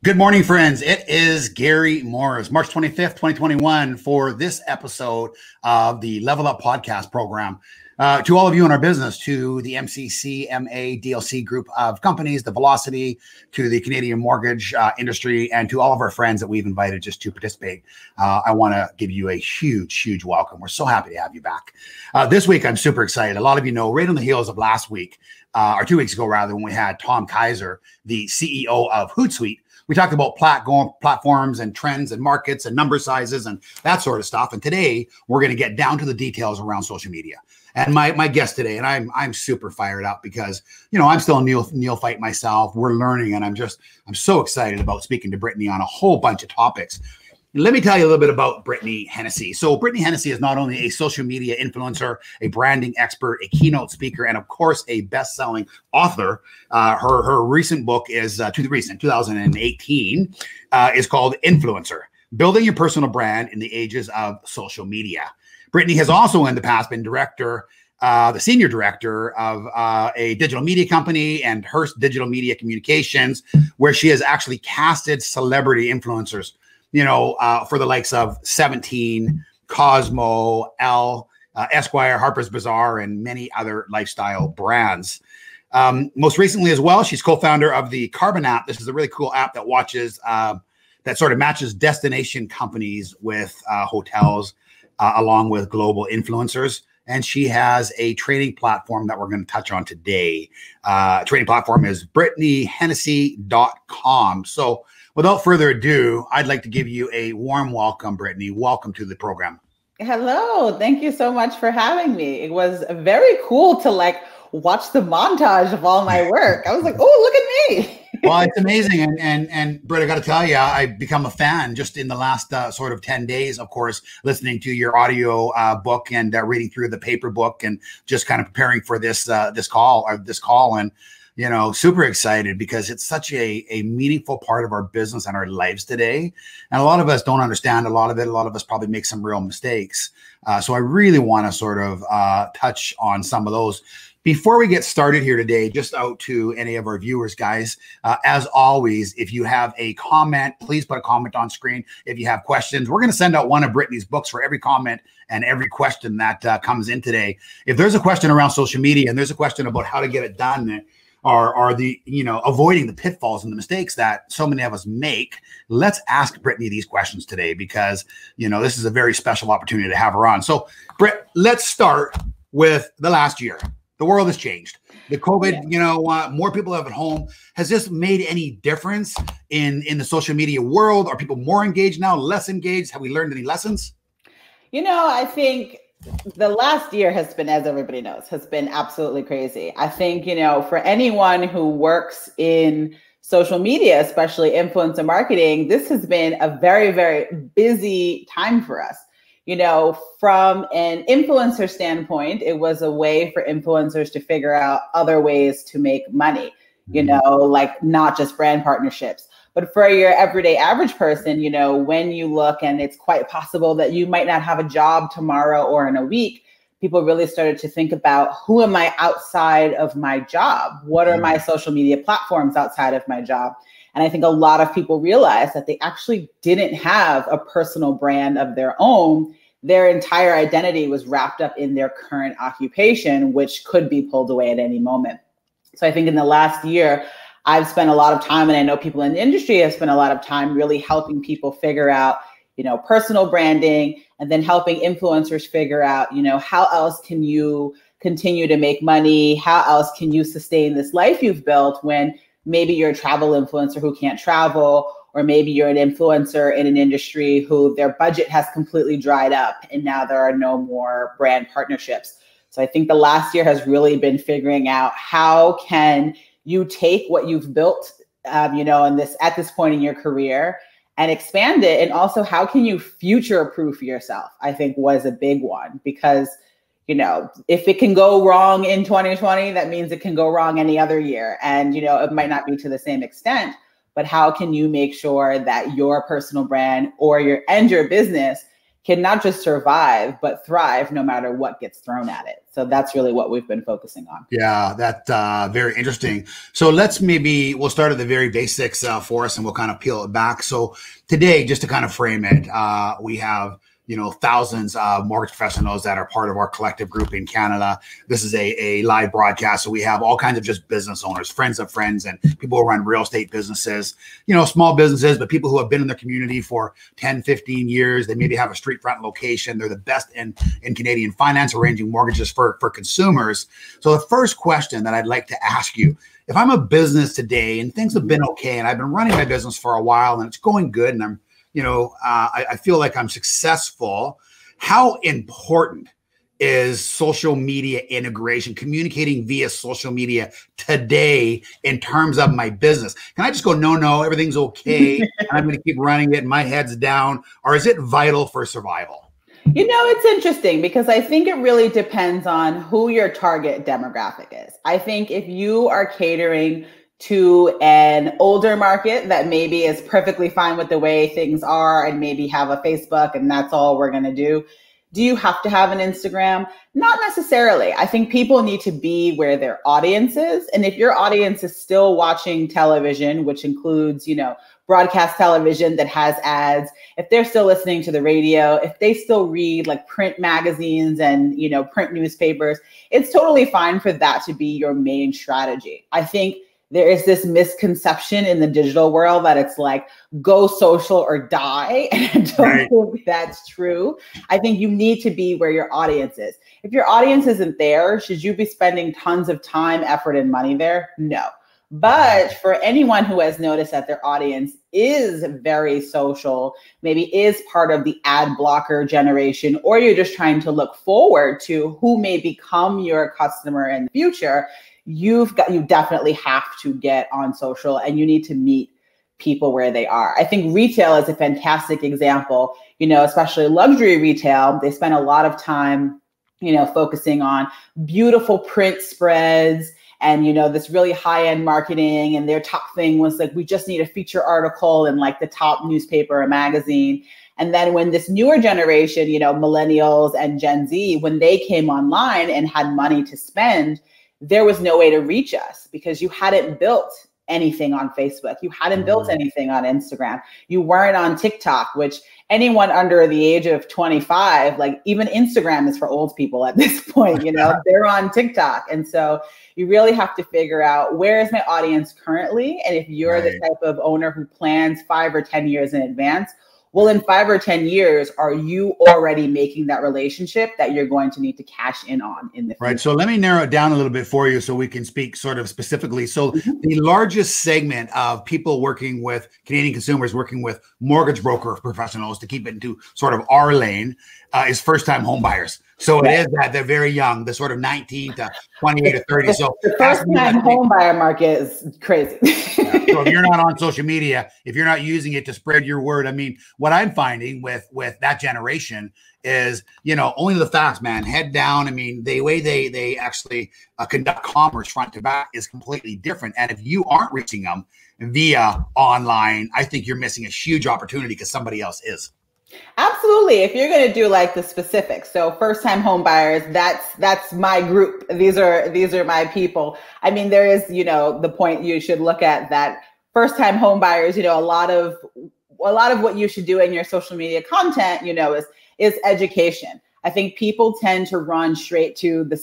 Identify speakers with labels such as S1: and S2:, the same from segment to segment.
S1: Good morning, friends. It is Gary Morris, March 25th, 2021, for this episode of the Level Up Podcast program. To all of you in our business, to the MCC, MA, DLC group of companies, the Velocity, to the Canadian mortgage industry, and to all of our friends that we've invited just to participate, I want to give you a huge welcome. We're so happy to have you back. This week, I'm super excited. A lot of you know, right on the heels of last week, or 2 weeks ago, rather, when we had Tom Kaiser, the CEO of Hootsuite. We talked about platforms and trends and markets and number sizes and that sort of stuff. And today we're going to get down to the details around social media. And my guest today, and I'm super fired up because, you know, I'm still a neophyte myself. We're learning, and I'm so excited about speaking to Brittany on a whole bunch of topics. Let me tell you a little bit about Brittany Hennessy. So Brittany Hennessy is not only a social media influencer, a branding expert, a keynote speaker, and of course, a best-selling author. Her recent book is 2018, is called Influencer: Building Your Personal Brand in the Ages of Social Media. Brittany has also in the past been the senior director of a digital media company and Hearst Digital Media Communications, where she has actually casted celebrity influencers, you know, for the likes of 17, Cosmo, Elle, Esquire, Harper's Bazaar, and many other lifestyle brands. Most recently as well, she's co-founder of the Carbon app. This is a really cool app that that sort of matches destination companies with hotels, along with global influencers. And she has a training platform that we're going to touch on today. Training platform is BrittanyHennessy.com. So without further ado, I'd like to give you a warm welcome, Brittany. Welcome to the program.
S2: Hello. Thank you so much for having me. It was very cool to watch the montage of all my work. I was like, oh, look at me.
S1: Well, it's amazing. And Britt, I got to tell you, I've become a fan just in the last sort of 10 days, of course, listening to your audio book and reading through the paper book and just kind of preparing for this call. And, you know, super excited because it's such a meaningful part of our business and our lives today. And a lot of us don't understand a lot of it. A lot of us probably make some real mistakes. So I really want to sort of touch on some of those. Before we get started here today, just out to any of our viewers, guys, as always, if you have a comment, please put a comment on screen. If you have questions, we're going to send out one of Brittany's books for every comment and every question that comes in today. If there's a question around social media and there's a question about how to get it done, or the, you know, avoiding the pitfalls and the mistakes that so many of us make, let's ask Brittany these questions today because, you know, this is a very special opportunity to have her on. So, Britt, let's start with the last year. The world has changed. The COVID, you know, more people have at home. Has this made any difference in the social media world? Are people more engaged now, less engaged? Have we learned any lessons?
S2: You know, I think the last year has been, as everybody knows, has been absolutely crazy. I think, you know, for anyone who works in social media, especially influencer marketing, this has been a very busy time for us. You know, from an influencer standpoint, it was a way for influencers to figure out other ways to make money, you know, like not just brand partnerships. But for your everyday average person, you know, when you look, and it's quite possible that you might not have a job tomorrow or in a week, people really started to think about, who am I outside of my job? What are my social media platforms outside of my job? And I think a lot of people realized that they actually didn't have a personal brand of their own. Their entire identity was wrapped up in their current occupation, which could be pulled away at any moment. So I think in the last year, I've spent a lot of time, and I know people in the industry have spent a lot of time really helping people figure out, you know, personal branding, and then helping influencers figure out, you know, how else can you continue to make money? How else can you sustain this life you've built when maybe you're a travel influencer who can't travel, or maybe you're an influencer in an industry who their budget has completely dried up and now there are no more brand partnerships. So I think the last year has really been figuring out, how can you take what you've built, you know, at this point in your career and expand it? And also, how can you future-proof yourself? I think was a big one, because, you know, if it can go wrong in 2020, that means it can go wrong any other year. And, you know, it might not be to the same extent, but how can you make sure that your personal brand or your business can not just survive, but thrive no matter what gets thrown at it. So that's really what we've been focusing on.
S1: Yeah, that's very interesting. So we'll start at the very basics for us, and we'll kind of peel it back. So today, just to kind of frame it, we have thousands of mortgage professionals that are part of our collective group in Canada. This is a live broadcast. So we have all kinds of just business owners, friends of friends, and people who run real estate businesses, small businesses, but people who have been in their community for 10, 15 years. They maybe have a street front location. They're the best in Canadian finance, arranging mortgages for consumers. So the first question that I'd like to ask you, if I'm a business today and things have been okay, and I've been running my business for a while and it's going good, and I'm I feel like I'm successful. How important is social media integration, communicating via social media today in terms of my business? Can I just go, no, everything's okay, and I'm going to keep running it and my head's down? Or is it vital for survival?
S2: It's interesting because I think it really depends on who your target demographic is. I think if you are catering to an older market that maybe is perfectly fine with the way things are and maybe have a Facebook and that's all we're going to do you have to have an Instagram? Not necessarily. I think people need to be where their audience is. And if your audience is still watching television, which includes, broadcast television that has ads, if they're still listening to the radio, if they still read like print magazines and, print newspapers, it's totally fine for that to be your main strategy. I think there is this misconception in the digital world that it's like, go social or die. And I don't think that's true. I think you need to be where your audience is. If your audience isn't there, should you be spending tons of time, effort, and money there? No. But for anyone who has noticed that their audience is very social, maybe is part of the ad blocker generation, or you're just trying to look forward to who may become your customer in the future, you definitely have to get on social and you need to meet people where they are. I think retail is a fantastic example, especially luxury retail. They spend a lot of time, focusing on beautiful print spreads and, this really high-end marketing. And their top thing was like, we just need a feature article in like the top newspaper or magazine. And then when this newer generation, millennials and Gen Z, when they came online and had money to spend, there was no way to reach us because you hadn't built anything on Facebook. You hadn't built anything on Instagram. You weren't on TikTok, which anyone under the age of 25, like even Instagram is for old people at this point, they're on TikTok. And so you really have to figure out, where is my audience currently? And if you're the type of owner who plans 5 or 10 years in advance, well, in 5 or 10 years, are you already making that relationship that you're going to need to cash in on in the future?
S1: Right. So let me narrow it down a little bit for you so we can speak sort of specifically. So the largest segment of people working with Canadian consumers, working with mortgage broker professionals, to keep it into sort of our lane, is first-time home buyers. So it is that they're very young, the sort of 19 to 28 to 30. So
S2: the first-time home buyer market is crazy.
S1: So if you're not on social media, if you're not using it to spread your word, I mean, what I'm finding with that generation is, only the facts, man, head down. I mean, the way they actually conduct commerce front to back is completely different. And if you aren't reaching them via online, I think you're missing a huge opportunity because somebody else is.
S2: Absolutely. If you're going to do like the specifics, so first-time home buyers, that's my group. These are my people. I mean, there is, the point you should look at that first-time home buyers, a lot of what you should do in your social media content, is education. I think people tend to run straight to the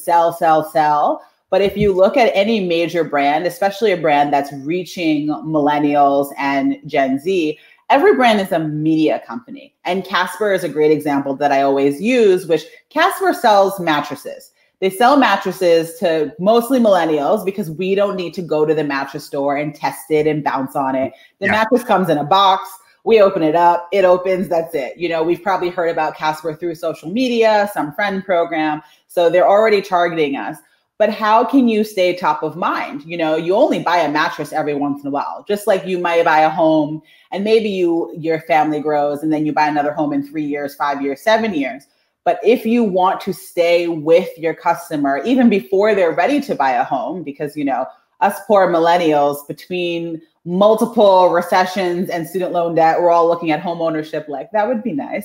S2: sell. But if you look at any major brand, especially a brand that's reaching millennials and Gen Z, every brand is a media company. And Casper is a great example that I always use, which Casper sells mattresses. They sell mattresses to mostly millennials because we don't need to go to the mattress store and test it and bounce on it. The mattress comes in a box. We open it up, it opens, that's it. We've probably heard about Casper through social media, some friend program. So they're already targeting us. But how can you stay top of mind? You only buy a mattress every once in a while, just like you might buy a home and maybe your family grows and then you buy another home in 3 years, 5 years, 7 years. But if you want to stay with your customer, even before they're ready to buy a home, because, us poor millennials, between multiple recessions and student loan debt, we're all looking at home ownership like that would be nice.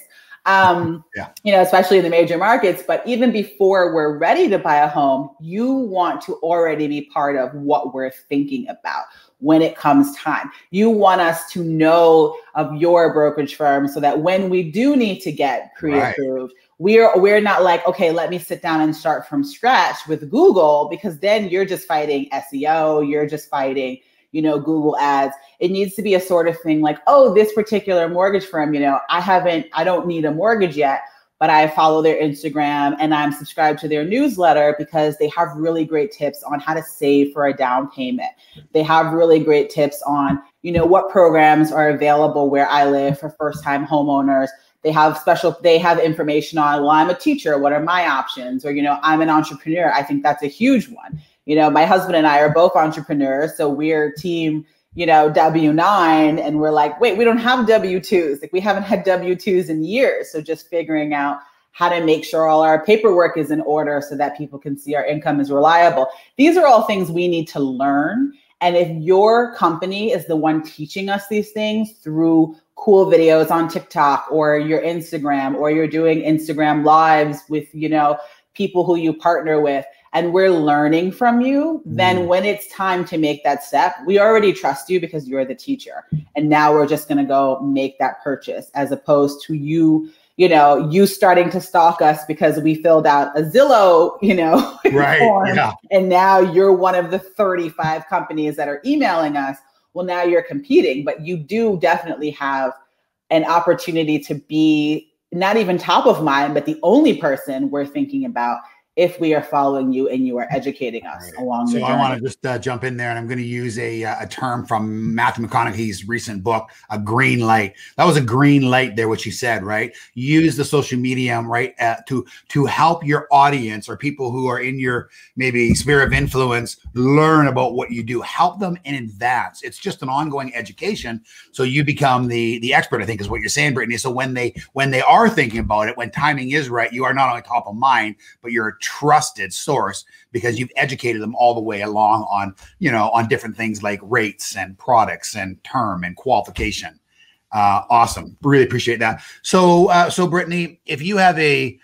S2: You know, especially in the major markets. But even before we're ready to buy a home, you want to already be part of what we're thinking about when it comes time. You want us to know of your brokerage firm so that when we do need to get pre-approved, we're not like, okay, let me sit down and start from scratch with Google, because then you're just fighting SEO, you're just fighting, you know, Google ads. It needs to be a sort of thing like, oh, this particular mortgage firm, you know, I don't need a mortgage yet, but I follow their Instagram and I'm subscribed to their newsletter because they have really great tips on how to save for a down payment. They have really great tips on, you know, what programs are available where I live for first-time homeowners. They have information on, well, I'm a teacher, what are my options? Or, you know, I'm an entrepreneur. I think that's a huge one. You know, my husband and I are both entrepreneurs, so we're team, you know, W-9, and we're like, wait, we don't have W-2s. Like, we haven't had W-2s in years. So just figuring out how to make sure all our paperwork is in order so that people can see our income is reliable. These are all things we need to learn. And if your company is the one teaching us these things through cool videos on TikTok or your Instagram, or you're doing Instagram lives with, you know, people who you partner with, and we're learning from you, then when it's time to make that step, we already trust you because you're the teacher. And now we're just going to go make that purchase, as opposed to you know, you starting to stalk us because we filled out a Zillow, you know, form. Yeah. And now you're one of the 35 companies that are emailing us. Well, now you're competing, but you do definitely have an opportunity to be not even top of mind, but the only person we're thinking about if we are following you and you are educating us along the journey.
S1: So I want to just jump in there, and I'm going to use a term from Matthew McConaughey's recent book, a green light. That was a green light there, what you said, right? Use the social media, right, to help your audience or people who are in your maybe sphere of influence learn about what you do. Help them in advance. It's just an ongoing education, so you become the expert, I think is what you're saying, Brittany. So when they are thinking about it, when timing is right, you are not only top of mind, but you're a trusted source because you've educated them all the way along on, you know, on different things like rates and products and term and qualification. Awesome. Really appreciate that. So Brittany, if you have a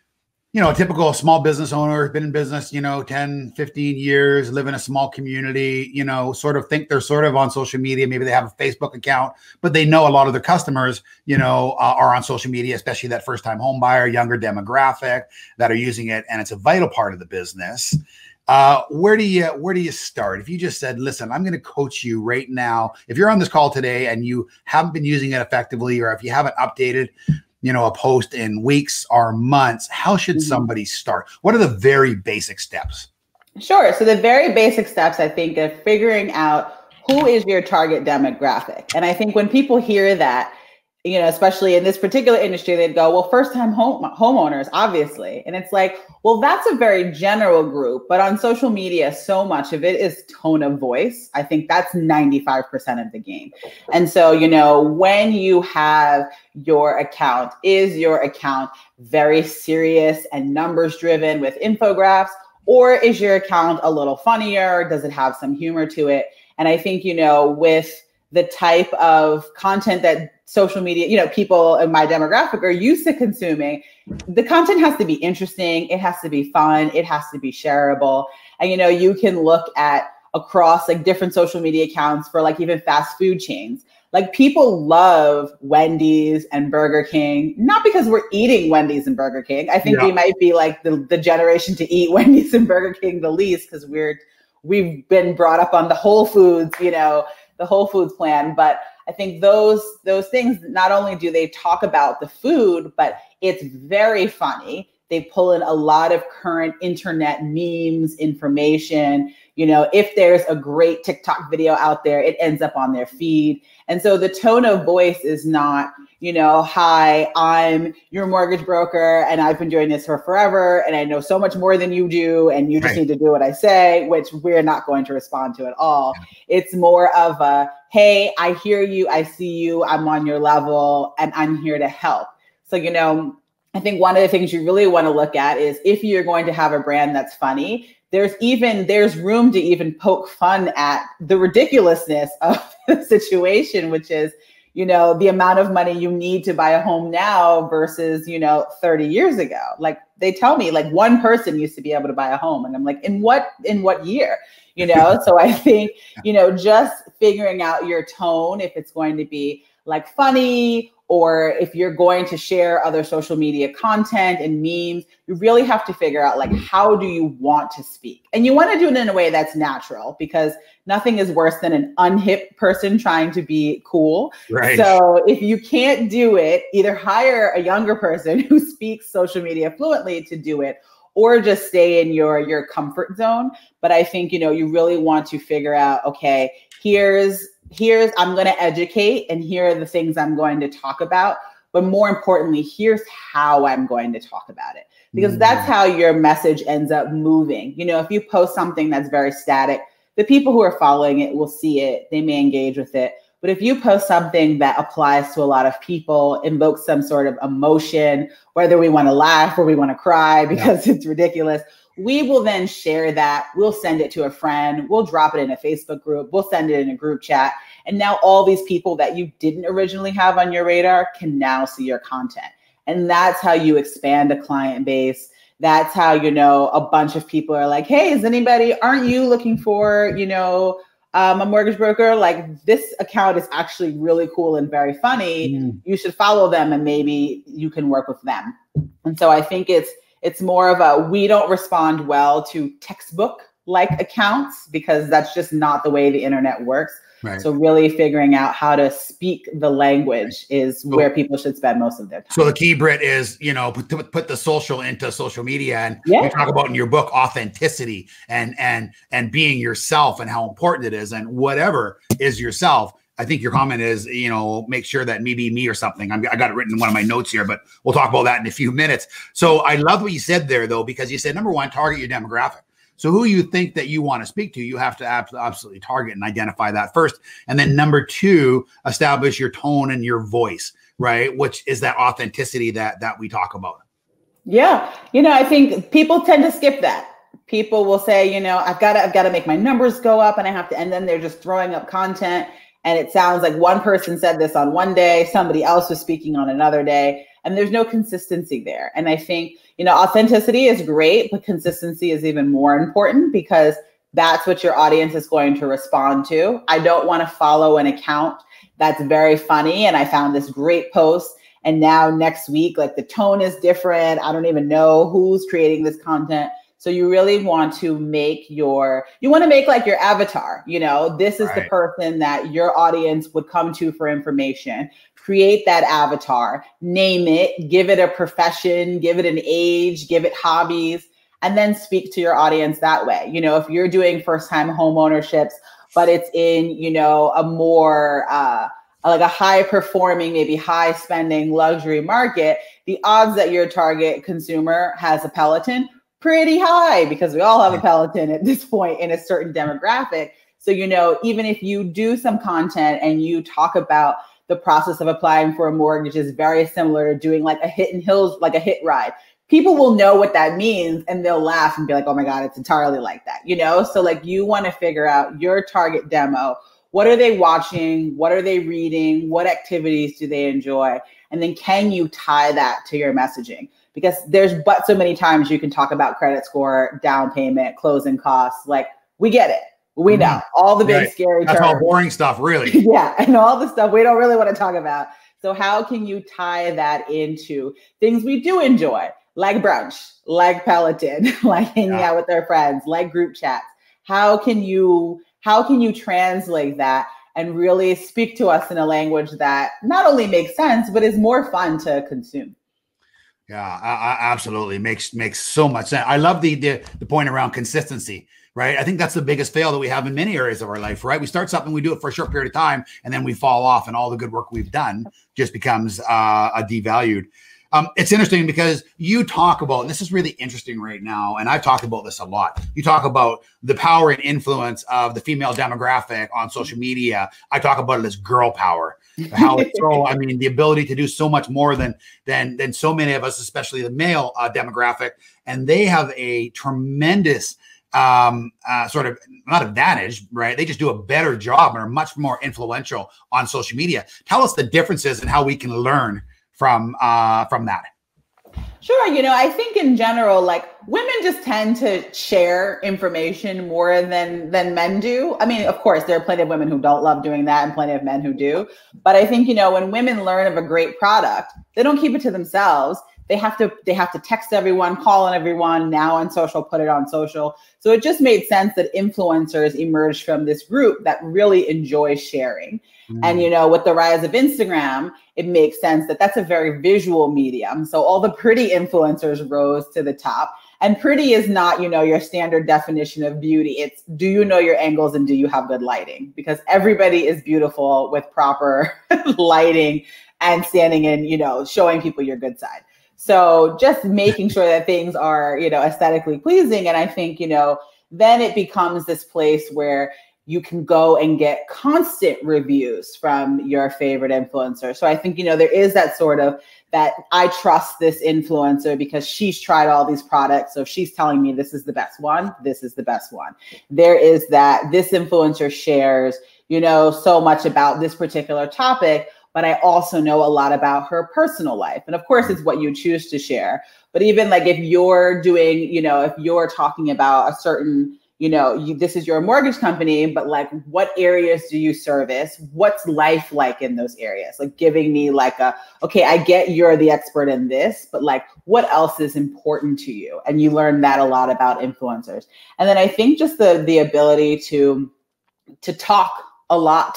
S1: typical small business owner, been in business, 10, 15 years, live in a small community, sort of think they're sort of on social media. Maybe they have a Facebook account, but they know a lot of their customers, are on social media, especially that first-time home buyer, younger demographic that are using it. And it's a vital part of the business. Where do you start? If you just said, listen, I'm going to coach you right now. If you're on this call today and you haven't been using it effectively, or if you haven't updated a post in weeks or months, how should somebody start? What are the very basic steps?
S2: Sure. So the very basic steps, I think, are figuring out who is your target demographic. And I think when people hear that, especially in this particular industry, they'd go, well, first-time homeowners, obviously. And it's like, well, that's a very general group. But on social media, so much of it is tone of voice. I think that's 95% of the game. And so, when you have your account, is your account very serious and numbers driven with infographics? Or is your account a little funnier? Does it have some humor to it? And I think, with the type of content that social media, people in my demographic are used to consuming, the content has to be interesting. It has to be fun. It has to be shareable. And, you can look at across like different social media accounts for like even fast food chains. Like people love Wendy's and Burger King, not because we're eating Wendy's and Burger King. I think we might be like the generation to eat Wendy's and Burger King the least because we've been brought up on the Whole Foods, the Whole Foods plan. But I think those things, not only do they talk about the food, but it's very funny. They pull in a lot of current internet memes, information. If there's a great TikTok video out there, it ends up on their feed. And so the tone of voice is not, hi, I'm your mortgage broker and I've been doing this for forever and I know so much more than you do and you just need to do what I say, which we're not going to respond to at all. It's more of a, hey, I hear you, I see you, I'm on your level and I'm here to help. So, I think one of the things you really want to look at is if you're going to have a brand that's funny, there's room to even poke fun at the ridiculousness of the situation, which is, the amount of money you need to buy a home now versus, 30 years ago. Like they tell me like one person used to be able to buy a home. And I'm like, in what year? So I think, just figuring out your tone, if it's going to be like funny, or if you're going to share other social media content and memes, you really have to figure out like, how do you want to speak? And you want to do it in a way that's natural, because nothing is worse than an unhip person trying to be cool.
S1: Right.
S2: So if you can't do it, either hire a younger person who speaks social media fluently to do it, or just stay in your comfort zone. But I think, you really want to figure out, okay, here's I'm going to educate, and here are the things I'm going to talk about. But more importantly, here's how I'm going to talk about it, because that's how your message ends up moving. If you post something that's very static, the people who are following it will see it. They may engage with it. But if you post something that applies to a lot of people, invokes some sort of emotion, whether we want to laugh or we want to cry because it's ridiculous, we will then share that. We'll send it to a friend. We'll drop it in a Facebook group. We'll send it in a group chat. And now all these people that you didn't originally have on your radar can now see your content. And that's how you expand a client base. That's how, a bunch of people are like, hey, aren't you looking for, a mortgage broker? Like, this account is actually really cool and very funny. You should follow them and maybe you can work with them. And so I think it's more of we don't respond well to textbook-like accounts, because that's just not the way the internet works. Right. So really figuring out how to speak the language is where people should spend most of their time.
S1: So the key, Britt, is, put the social into social media. And you talk about in your book, authenticity and being yourself, and how important it is, and whatever is yourself. I think your comment is, make sure that maybe me or something. I got it written in one of my notes here, but we'll talk about that in a few minutes. So I love what you said there, though, because you said, number one, target your demographic. So who you think that you want to speak to, you have to absolutely target and identify that first. And then number two, establish your tone and your voice, right? Which is that authenticity that we talk about.
S2: Yeah. I think people tend to skip that. People will say, I've got to make my numbers go up, and then they're just throwing up content. And it sounds like one person said this on one day, somebody else was speaking on another day, and there's no consistency there. And I think, authenticity is great, but consistency is even more important, because that's what your audience is going to respond to. I don't want to follow an account that's very funny, and I found this great post, and now next week, like, the tone is different. I don't even know who's creating this content. So you really want to make like your avatar, this is the person that your audience would come to for information. Create that avatar, name it, give it a profession, give it an age, give it hobbies, and then speak to your audience that way. If you're doing first-time home ownerships, but it's in, a more like a high-performing, maybe high-spending luxury market, the odds that your target consumer has a Peloton pretty high, because we all have a Peloton at this point in a certain demographic. So, even if you do some content and you talk about the process of applying for a mortgage is very similar to doing like a like a hit ride, people will know what that means, and they'll laugh and be like, oh my God, it's entirely like that, So like, you want to figure out your target demo. What are they watching? What are they reading? What activities do they enjoy? And then can you tie that to your messaging? Because there's but so many times you can talk about credit score, down payment, closing costs. Like, we get it. We know all the big scary terms.
S1: That's all boring stuff, really.
S2: Yeah, and all the stuff we don't really want to talk about. So how can you tie that into things we do enjoy, like brunch, like Peloton, like hanging out with our friends, like group chats? How can you translate that and really speak to us in a language that not only makes sense, but is more fun to consume?
S1: Yeah, I absolutely makes so much sense. I love the point around consistency, right? I think that's the biggest fail that we have in many areas of our life, right? We start something, we do it for a short period of time, and then we fall off, and all the good work we've done just becomes devalued. It's interesting because you talk about, and this is really interesting right now, and I've talked about this a lot. You talk about the power and influence of the female demographic on social media. I talk about it as girl power. How it's so, I mean, the ability to do so much more than so many of us, especially the male demographic, and they have a tremendous sort of not advantage, right? They just do a better job and are much more influential on social media. Tell us the differences and how we can learn from that.
S2: Sure. I think in general, like women just tend to share information more than men do. I mean, of course, there are plenty of women who don't love doing that and plenty of men who do. But I think, when women learn of a great product, they don't keep it to themselves. They have to text everyone, call on everyone, now on social, put it on social. So it just made sense that influencers emerged from this group that really enjoys sharing. And, with the rise of Instagram, it makes sense that that's a very visual medium. So all the pretty influencers rose to the top. And pretty is not, your standard definition of beauty. It's, do you know your angles and do you have good lighting? Because everybody is beautiful with proper lighting and standing in, showing people your good side. So just making sure that things are, aesthetically pleasing. And I think, then it becomes this place where you can go and get constant reviews from your favorite influencer. So I think, there is that sort of that I trust this influencer because she's tried all these products. So if she's telling me this is the best one, this is the best one. There is that this influencer shares, so much about this particular topic, but I also know a lot about her personal life. And of course, it's what you choose to share. But even like if you're doing, if you're talking about a certain, this is your mortgage company, but like what areas do you service? What's life like in those areas? Like giving me like okay, I get you're the expert in this, but like what else is important to you? And you learn that a lot about influencers. And then I think just the ability to talk a lot,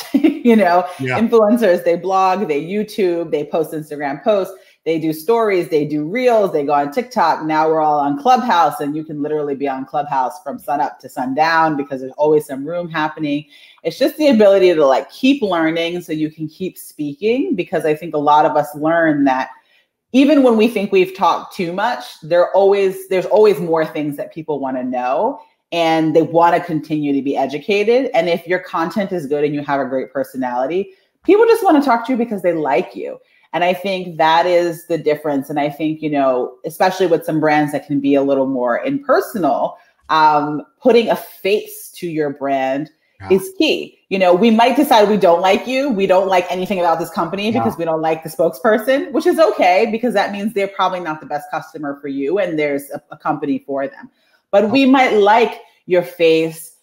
S2: influencers, they blog, they YouTube, they post Instagram posts, they do stories, they do reels, they go on TikTok. Now we're all on Clubhouse, and you can literally be on Clubhouse from sun up to sundown because there's always some room happening. It's just the ability to like keep learning so you can keep speaking, because I think a lot of us learn that even when we think we've talked too much, there's always more things that people want to know. And they want to continue to be educated. And if your content is good and you have a great personality, people just want to talk to you because they like you. And I think that is the difference. And I think, especially with some brands that can be a little more impersonal, putting a face to your brand is key. We might decide we don't like you. We don't like anything about this company because we don't like the spokesperson, which is okay, because that means they're probably not the best customer for you and there's a company for them. But we might like your face.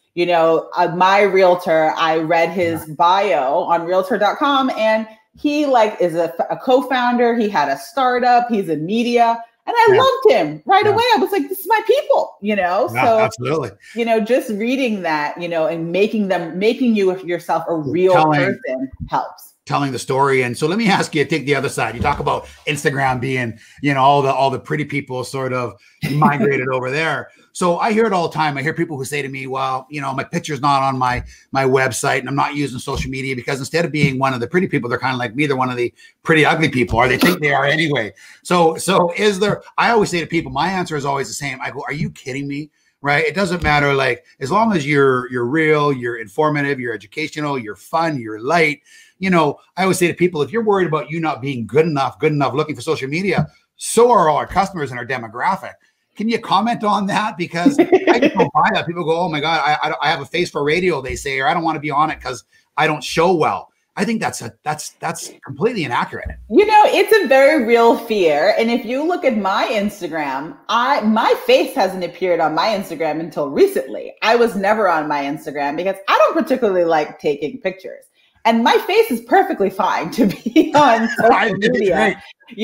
S2: My realtor, I read his bio on realtor.com, and he is a co-founder. He had a startup. He's in media. And I loved him right away. I was like, this is my people, so
S1: absolutely.
S2: Just reading that, and making you yourself a real person helps.
S1: Telling the story. And so let me ask you, take the other side. You talk about Instagram being, all the pretty people sort of migrated over there. So I hear it all the time. I hear people who say to me, well, my picture's not on my website and I'm not using social media because instead of being one of the pretty people, they're kind of like me. They're one of the pretty ugly people, or they think they are anyway. So is there, I always say to people, my answer is always the same. I go, are you kidding me? Right? It doesn't matter. Like, as long as you're real, you're informative, you're educational, you're fun, you're light. I always say to people, if you're worried about you not being good enough looking for social media, so are all our customers and our demographic. Can you comment on that? Because I just don't buy that. People go, oh my God, I have a face for radio, they say, or I don't want to be on it because I don't show well. I think that's completely inaccurate.
S2: It's a very real fear. And if you look at my Instagram, my face hasn't appeared on my Instagram until recently. I was never on my Instagram because I don't particularly like taking pictures. And my face is perfectly fine to be on social media,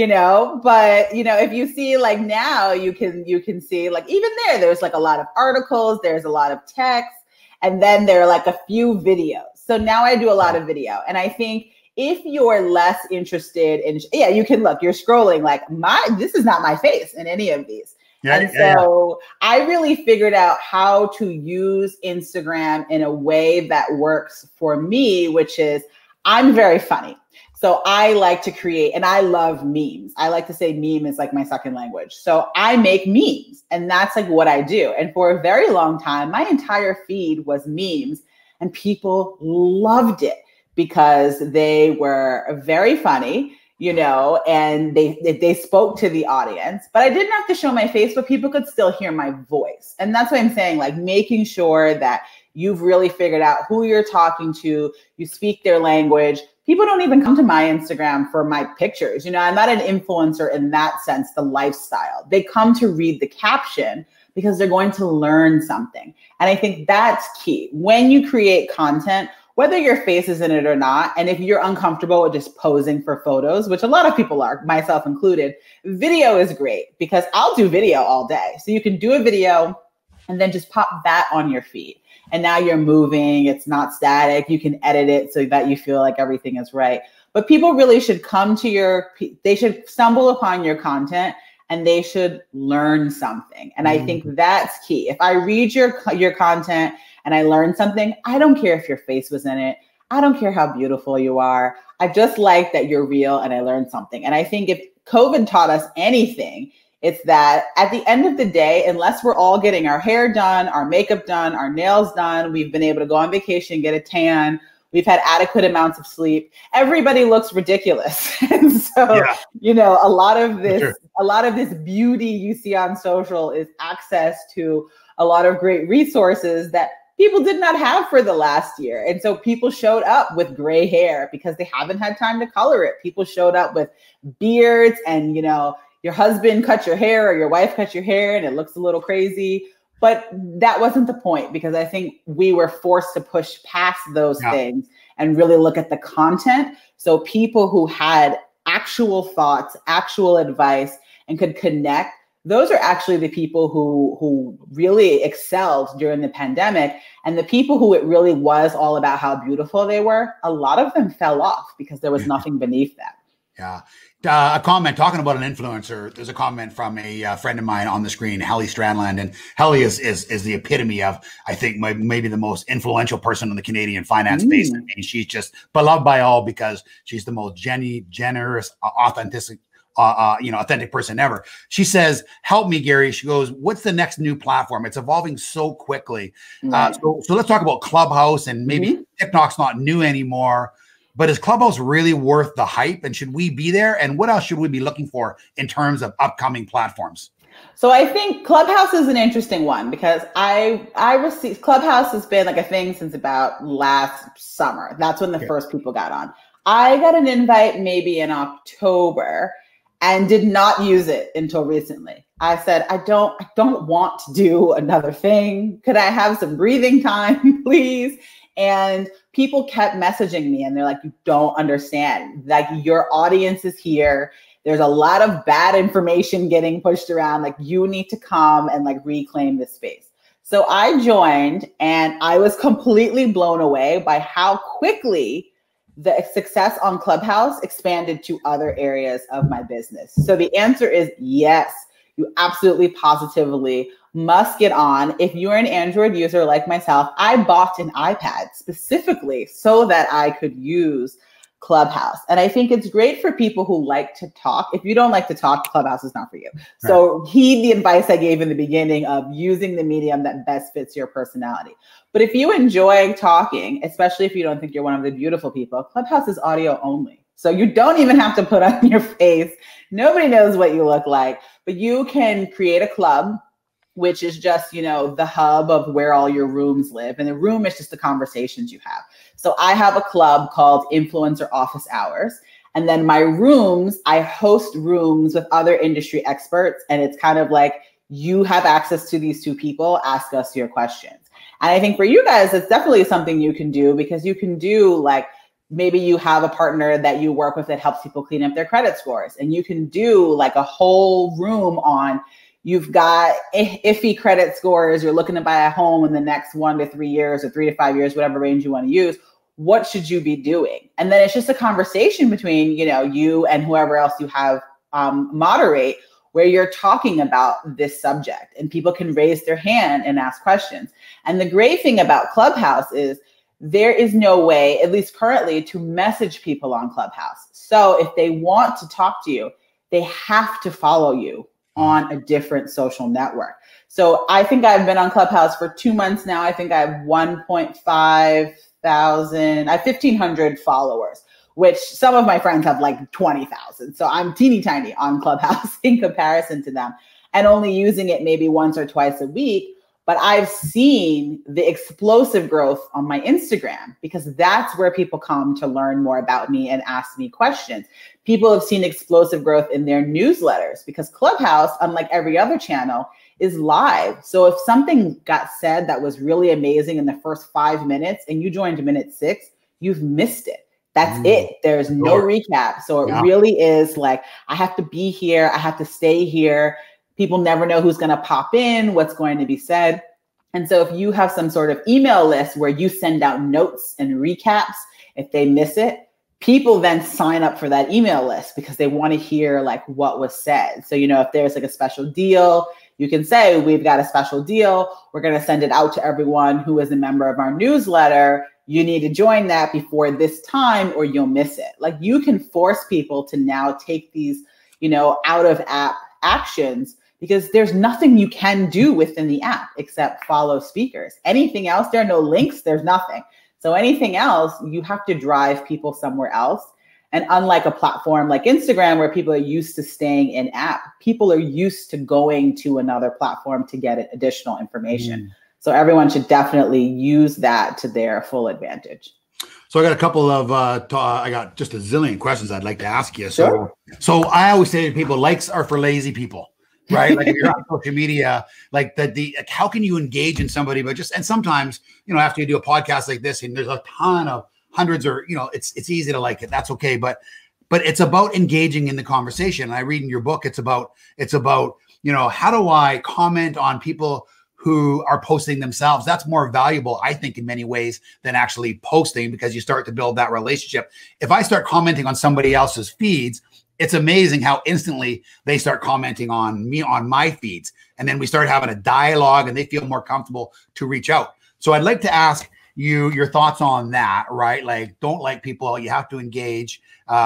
S2: but, if you see like now you can see like even there's like a lot of articles, there's a lot of text, and then there are like a few videos. So now I do a lot of video. And I think if you're less interested in, you can look, you're scrolling like this is not my face in any of these. I really figured out how to use Instagram in a way that works for me, which is I'm very funny. So I like to create, and I love memes. I like to say meme is like my second language. So I make memes, and that's like what I do. And for a very long time, my entire feed was memes, and people loved it because they were very funny. and they spoke to the audience, but I didn't have to show my face, but people could still hear my voice. And that's what I'm saying, like making sure that you've really figured out who you're talking to, you speak their language. People don't even come to my Instagram for my pictures. I'm not an influencer in that sense, the lifestyle. They come to read the caption because they're going to learn something. And I think that's key. When you create content, whether your face is in it or not, and if you're uncomfortable with just posing for photos, which a lot of people are, myself included, video is great because I'll do video all day. So you can do a video and then just pop that on your feed. And now you're moving, it's not static. You can edit it so that you feel like everything is right. But people really should they should stumble upon your content and they should learn something. And I think that's key. If I read your content and I learn something, I don't care if your face was in it. I don't care how beautiful you are. I just like that you're real and I learned something. And I think if COVID taught us anything, it's that at the end of the day, unless we're all getting our hair done, our makeup done, our nails done, we've been able to go on vacation, get a tan, we've had adequate amounts of sleep, everybody looks ridiculous. And so, a lot of this beauty you see on social is access to a lot of great resources that people did not have for the last year. And so people showed up with gray hair because they haven't had time to color it. People showed up with beards and, your husband cut your hair or your wife cut your hair and it looks a little crazy. But that wasn't the point because I think we were forced to push past those things and really look at the content. So people who had actual thoughts, actual advice, and could connect, those are actually the people who really excelled during the pandemic. And the people who it really was all about how beautiful they were, a lot of them fell off because there was nothing beneath that.
S1: Yeah. A comment talking about an influencer. There's a comment from a friend of mine on the screen, Helly Strandland, and Helly is the epitome of, I think, maybe the most influential person in the Canadian finance space. I mean, she's just beloved by all because she's the most generous, authentic person ever. She says, "Help me, Gary." She goes, "What's the next new platform? It's evolving so quickly." So let's talk about Clubhouse, and maybe TikTok's not new anymore. But is Clubhouse really worth the hype? And should we be there? And what else should we be looking for in terms of upcoming platforms?
S2: So I think Clubhouse is an interesting one because I received, Clubhouse has been like a thing since about last summer. That's when the first people got on. I got an invite maybe in October and did not use it until recently. I said, I don't want to do another thing. Could I have some breathing time, please? And people kept messaging me and they're like, you don't understand. Like, your audience is here. There's a lot of bad information getting pushed around. Like, you need to come and like reclaim this space. So I joined and I was completely blown away by how quickly the success on Clubhouse expanded to other areas of my business. So the answer is yes, you absolutely positively must get on. If you're an Android user like myself, I bought an iPad specifically so that I could use Clubhouse. And I think it's great for people who like to talk. If you don't like to talk, Clubhouse is not for you. Right. So heed the advice I gave in the beginning of using the medium that best fits your personality. But if you enjoy talking, especially if you don't think you're one of the beautiful people, Clubhouse is audio only. So you don't even have to put on your face. Nobody knows what you look like, but you can create a club, which is just, the hub of where all your rooms live. And the room is just the conversations you have. So I have a club called Influencer Office Hours. And then my rooms, I host rooms with other industry experts. And it's kind of like, you have access to these two people, ask us your questions. And I think for you guys, it's definitely something you can do because you can do like, maybe you have a partner that you work with that helps people clean up their credit scores. And you can do like a whole room on, you've got iffy credit scores, you're looking to buy a home in the next 1 to 3 years or 3 to 5 years, whatever range you want to use. What should you be doing? And then it's just a conversation between, you and whoever else you have moderate, where you're talking about this subject and people can raise their hand and ask questions. And the great thing about Clubhouse is there is no way, at least currently, to message people on Clubhouse. So if they want to talk to you, they have to follow you on a different social network. So I think I've been on Clubhouse for 2 months now. I think I have 1.5 thousand, I have 1,500 followers, which some of my friends have like 20,000. So I'm teeny tiny on Clubhouse in comparison to them, and only using it maybe once or twice a week. But I've seen the explosive growth on my Instagram, because that's where people come to learn more about me and ask me questions. People have seen explosive growth in their newsletters, because Clubhouse, unlike every other channel, is live. So if something got said that was really amazing in the first 5 minutes and you joined minute 6, you've missed it. That's it. There's no recap. So it really is like, I have to be here. I have to stay here. People never know who's going to pop in, what's going to be said. And so if you have some sort of email list where you send out notes and recaps, if they miss it, people then sign up for that email list because they want to hear like what was said. So, if there's like a special deal, you can say, we've got a special deal. We're going to send it out to everyone who is a member of our newsletter. You need to join that before this time or you'll miss it. Like, you can force people to now take these, out of app actions, because there's nothing you can do within the app except follow speakers. Anything else, there are no links, there's nothing. So anything else, you have to drive people somewhere else. And unlike a platform like Instagram, where people are used to staying in app, people are used to going to another platform to get additional information. So everyone should definitely use that to their full advantage.
S1: So I got a couple of, I got just a zillion questions I'd like to ask you. So I always say to people, likes are for lazy people. Right? Like, if you're on social media, like how can you engage in somebody, but and sometimes, after you do a podcast like this and there's a ton of hundreds, or, it's easy to like it. That's okay. But it's about engaging in the conversation. And I read in your book, it's about, how do I comment on people who are posting themselves? That's more valuable, I think, in many ways than actually posting, because you start to build that relationship. If I start commenting on somebody else's feeds, it's amazing how instantly they start commenting on me on my feeds. And then we start having a dialogue and they feel more comfortable to reach out. So I'd like to ask you your thoughts on that, right? Like, don't like people, you have to engage.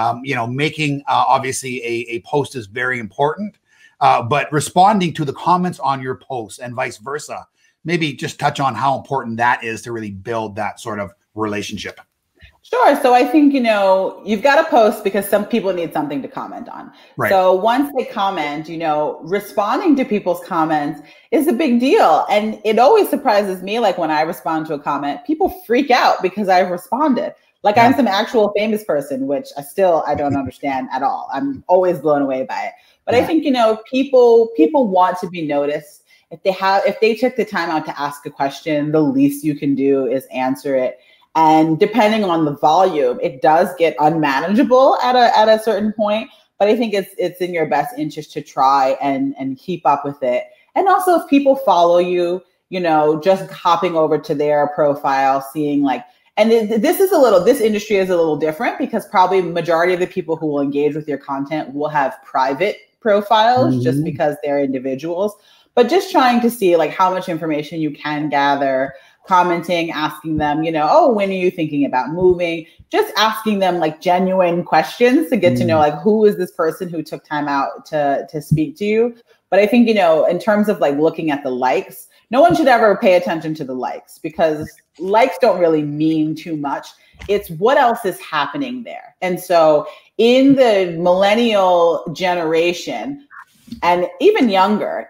S1: Making obviously a post is very important, but responding to the comments on your posts and vice versa. Maybe just touch on how important that is to really build that sort of relationship.
S2: Sure. So I think, you've got to post because some people need something to comment on. Right. So once they comment, responding to people's comments is a big deal. And it always surprises me, like when I respond to a comment, people freak out because I've responded. Like I'm some actual famous person, which I don't understand at all. I'm always blown away by it. But I think, people want to be noticed. If they took the time out to ask a question, the least you can do is answer it. And depending on the volume, it does get unmanageable at a certain point. But I think it's in your best interest to try and keep up with it. And also, if people follow you, just hopping over to their profile, seeing like, and this industry is a little different, because probably the majority of the people who will engage with your content will have private profiles just because they're individuals. But just trying to see like how much information you can gather, commenting, asking them, when are you thinking about moving? Just asking them like genuine questions to get to know like, who is this person who took time out to speak to you? But I think, in terms of like looking at the likes, no one should ever pay attention to the likes, because likes don't really mean too much. It's what else is happening there. And so in the millennial generation and even younger,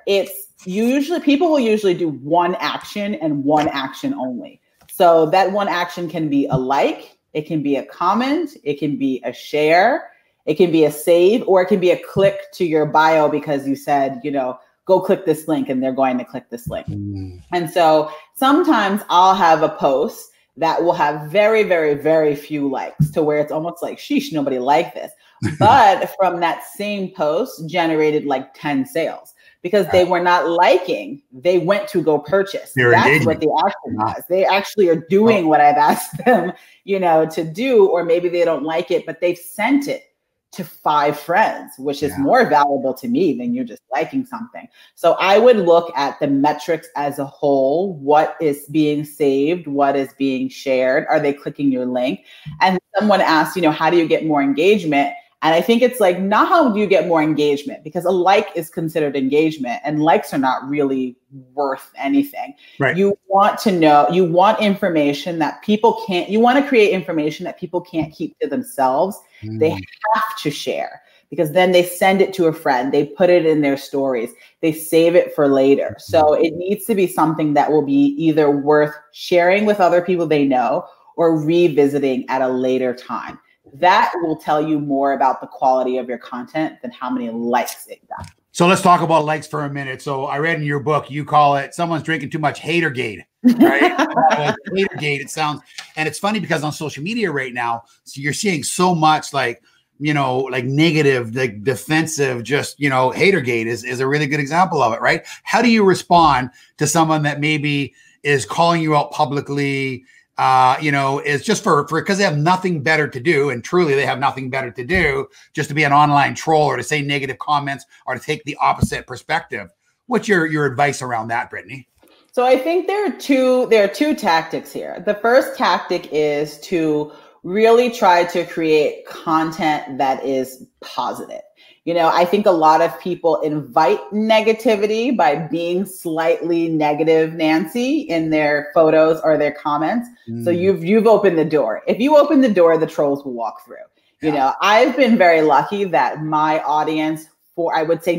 S2: people will usually do one action and one action only. So that one action can be a like, it can be a comment, it can be a share, it can be a save, or it can be a click to your bio because you said, go click this link, and they're going to click this link. And so sometimes I'll have a post that will have very, very, very few likes, to where it's almost like, sheesh, nobody liked this. But from that same post generated like 10 sales. Because they were not liking, they went to go purchase. That's what the action was. They actually are doing what I've asked them, to do, or maybe they don't like it, but they've sent it to 5 friends, which is more valuable to me than you just liking something. So I would look at the metrics as a whole. What is being saved? What is being shared? Are they clicking your link? And someone asked, how do you get more engagement? And I think it's like, not how do you get more engagement, because a like is considered engagement and likes are not really worth anything.
S1: Right.
S2: You want to know, you want information that people can't, you want to create information that people can't keep to themselves. They have to share, because then they send it to a friend, they put it in their stories, they save it for later. So it needs to be something that will be either worth sharing with other people they know or revisiting at a later time. That will tell you more about the quality of your content than how many likes it got.
S1: So let's talk about likes for a minute. So I read in your book, you call it someone's drinking too much hatergate, right? Hatergate, it sounds, and it's funny because on social media right now, so you're seeing so much like, you know, like negative, like defensive, just, you know, hatergate is a really good example of it, right? How do you respond to someone that maybe is calling you out publicly, you know, is just for because they have nothing better to do, and truly they have nothing better to do, just to be an online troll or to say negative comments or to take the opposite perspective? What's your advice around that, Brittany?
S2: So I think there are two tactics here. The first tactic is to really try to create content that is positive. You know, I think a lot of people invite negativity by being slightly negative Nancy in their photos or their comments. So you've opened the door. If you open the door, the trolls will walk through. You know, I've been very lucky that my audience, for I would say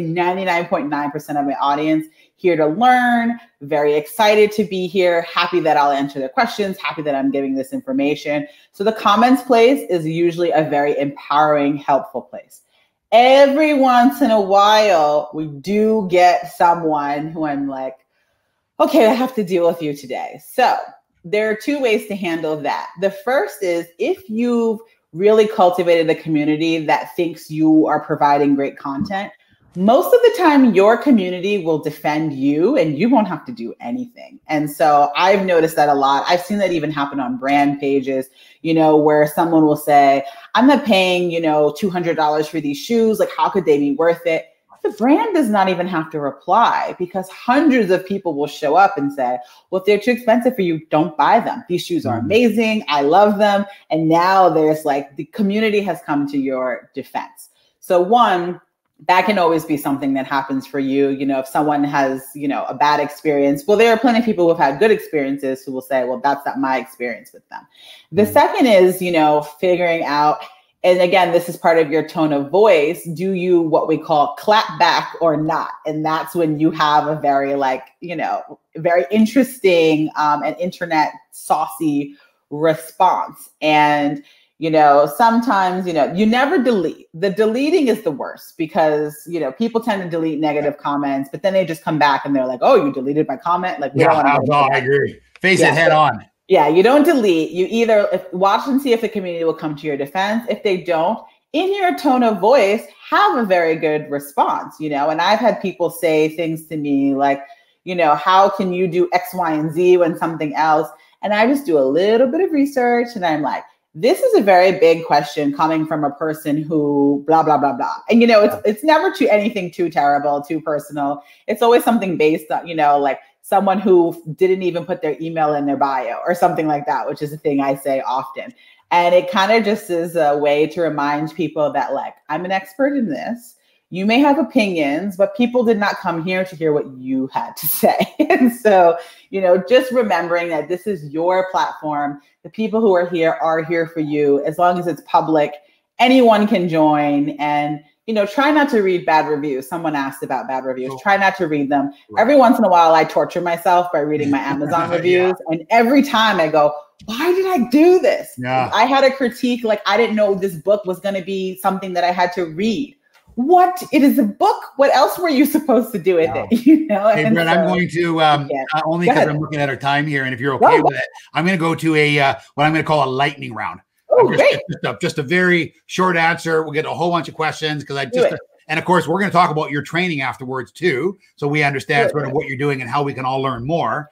S2: 99.9% of my audience, here to learn, very excited to be here, happy that I'll answer their questions, happy that I'm giving this information. So the comments place is usually a very empowering, helpful place. Every once in a while, we do get someone who I'm like, okay, I have to deal with you today. So there are two ways to handle that. The first is, if you've really cultivated a community that thinks you are providing great content, most of the time your community will defend you and you won't have to do anything. And so I've noticed that a lot. I've seen that even happen on brand pages, you know, where someone will say, I'm not paying, you know, $200 for these shoes. Like, how could they be worth it? The brand does not even have to reply, because hundreds of people will show up and say, well, if they're too expensive for you, don't buy them. These shoes are amazing. I love them. And now there's like, the community has come to your defense. So one, that can always be something that happens for you. You know, if someone has, you know, a bad experience, well, there are plenty of people who have had good experiences who will say, well, that's not my experience with them. The second is, you know, figuring out, and again, this is part of your tone of voice. Do you what we call clap back or not? And that's when you have a very, like, you know, very interesting and internet saucy response. And you know, sometimes, you know, you never delete. The deleting is the worst, because, you know, people tend to delete negative comments, but then they just come back and they're like, oh, you deleted my comment? Like,
S1: I agree. Face it head on.
S2: Yeah, you don't delete. You either watch and see if the community will come to your defense. If they don't, in your tone of voice, have a very good response, you know. And I've had people say things to me like, you know, how can you do X, Y, and Z when something else? And I just do a little bit of research and I'm like, this is a very big question coming from a person who blah, blah, blah, blah. And, you know, it's never anything too terrible, too personal. It's always something based on, you know, like someone who didn't even put their email in their bio or something like that, which is a thing I say often. And it kind of just is a way to remind people that, like, I'm an expert in this. You may have opinions, but people did not come here to hear what you had to say. And so, you know, just remembering that this is your platform. The people who are here for you. As long as it's public, anyone can join. And, you know, try not to read bad reviews. Someone asked about bad reviews. Try not to read them. Every once in a while, I torture myself by reading my Amazon reviews. And every time I go, why did I do this? I had a critique, like, I didn't know this book was going to be something that I had to read. What? It is a book. What else were you supposed to do with it? You know.
S1: Hey, Brett, I'm going to only because I'm looking at our time here, and if you're okay with it, I'm going to go to a what I'm going to call a lightning round.
S2: Oh, great!
S1: Just a very short answer. We'll get a whole bunch of questions because and of course we're going to talk about your training afterwards too, so we understand sort of what you're doing and how we can all learn more.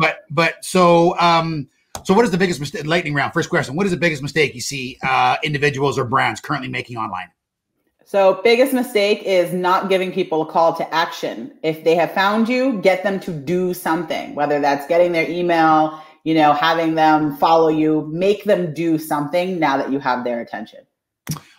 S1: So what is the biggest mistake? Lightning round. First question: what is the biggest mistake you see individuals or brands currently making online?
S2: So biggest mistake is not giving people a call to action. If they have found you, get them to do something, whether that's getting their email, you know, having them follow you, make them do something now that you have their attention.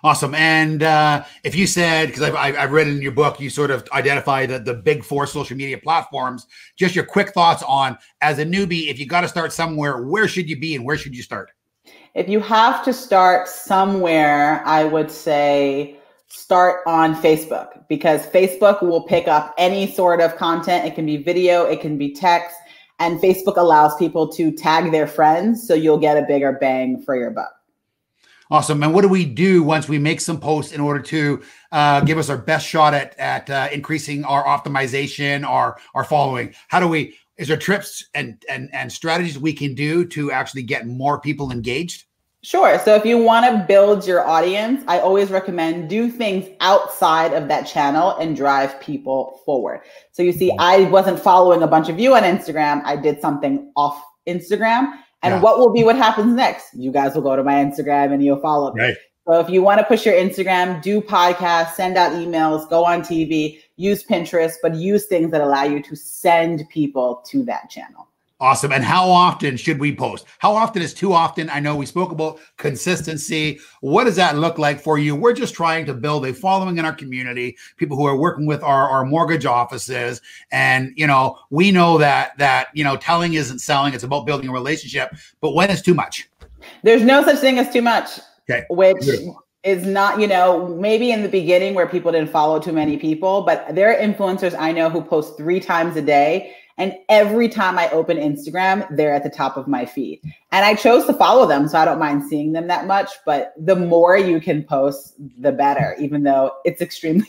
S1: Awesome. And if you said, because I've read in your book, you sort of identify the big four social media platforms, just your quick thoughts on, as a newbie, if you got to start somewhere, where should you be and where should you start?
S2: If you have to start somewhere, I would say start on Facebook, because Facebook will pick up any sort of content. It can be video, it can be text, and Facebook allows people to tag their friends, so you'll get a bigger bang for your buck.
S1: Awesome. And what do we do once we make some posts in order to give us our best shot at increasing our optimization, our following? How do we, is there trips and strategies we can do to actually get more people engaged?
S2: Sure. So if you want to build your audience, I always recommend do things outside of that channel and drive people forward. So you see, I wasn't following a bunch of you on Instagram. I did something off Instagram. And what happens next? You guys will go to my Instagram and you'll follow me. Right. So if you want to push your Instagram, do podcasts, send out emails, go on TV, use Pinterest, but use things that allow you to send people to that channel.
S1: Awesome. And how often should we post? How often is too often? I know we spoke about consistency. What does that look like for you? We're just trying to build a following in our community, people who are working with our mortgage offices. And, we know that, telling isn't selling. It's about building a relationship. But when is too much?
S2: There's no such thing as too much, which
S1: Beautiful.
S2: Is not, maybe in the beginning where people didn't follow too many people, but there are influencers I know who post 3 times a day. And every time I open Instagram, they're at the top of my feed. And I chose to follow them, so I don't mind seeing them that much. But the more you can post, the better, even though it's extremely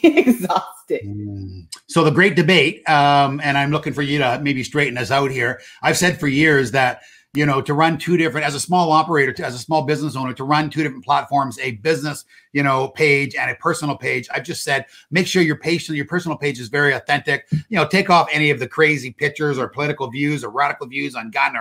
S2: exhausting.
S1: So the great debate, and I'm looking for you to maybe straighten us out here. I've said for years that, to run 2 different, as a small operator, as a small business owner, to run 2 different platforms, a business, page and a personal page. I've just said, make sure your personal page is very authentic. Take off any of the crazy pictures or political views or radical views on gun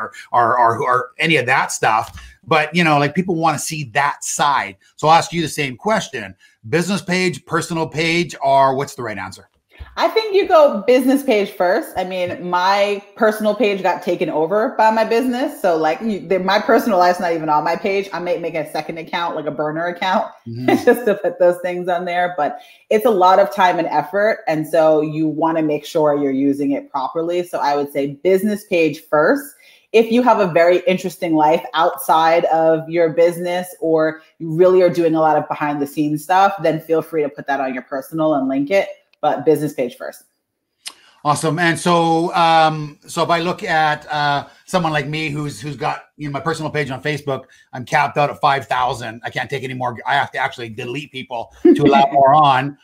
S1: or any of that stuff. But, people want to see that side. So I'll ask you the same question: business page, personal page, or what's the right answer?
S2: I think you go business page first. I mean, my personal page got taken over by my business. So my personal life's not even on my page. I may make a second account, like a burner account, just to put those things on there. But it's a lot of time and effort. And so you want to make sure you're using it properly. So I would say business page first. If you have a very interesting life outside of your business, or you really are doing a lot of behind the scenes stuff, then feel free to put that on your personal and link it. But business page first.
S1: Awesome. And so, so if I look at someone like me who's got my personal page on Facebook, I'm capped out at 5,000. I can't take any more. I have to actually delete people to allow more on.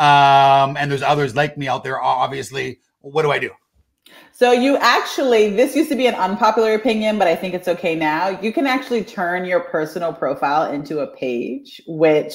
S1: And there's others like me out there. Obviously, what do I do?
S2: So this used to be an unpopular opinion, but I think it's okay now. You can actually turn your personal profile into a page, which,